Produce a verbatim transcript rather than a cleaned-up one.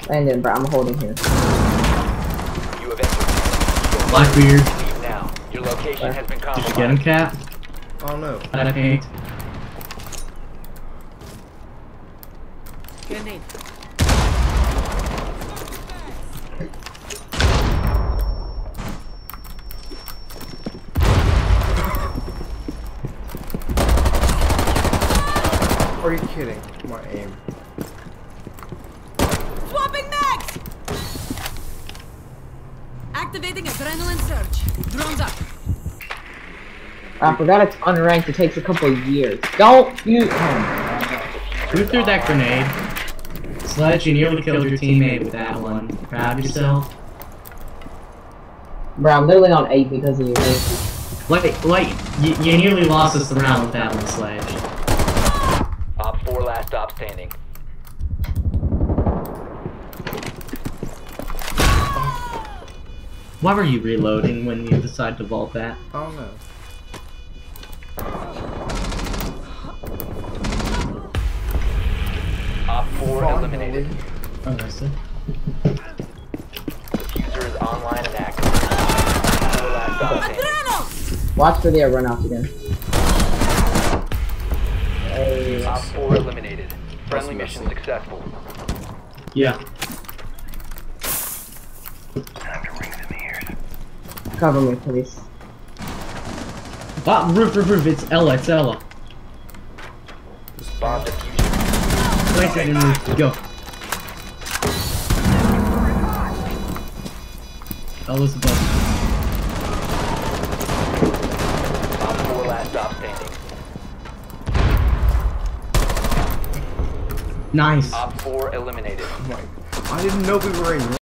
Landon, bro, I'm holding here. You have entered. Blackbeard. Leave now. Your location has been Did compromised. you get him, Cat? Oh no. I paint. Grenade. Are you kidding? My aim. Swapping mags! Activating adrenaline surge. Drones up. I forgot it's unranked. It takes a couple of years. Don't you? Oh, Who threw that grenade? Sledge, you nearly killed your teammate with that one. Proud of yourself? bro, I'm literally on eight because of you. Like, like, you, you nearly lost us the round with that one, Sledge. Op four last stop standing. Why were you reloading when you decided to vault that? Oh no. Op four eliminated. Oh, nice. Diffuser is online and active. Four last stop standing. Adrenals! Watch for the runouts again. Hey, Op four eliminated. Friendly mission successful. Yeah. cover me, please. Ah, roof, roof, roof. It's Ella. It's Ella. Bomb diffusion. Wait a second, roof. Go. Ella's above. Op four last stop standing. Nice. Op four eliminated. Oh my. I didn't know we were in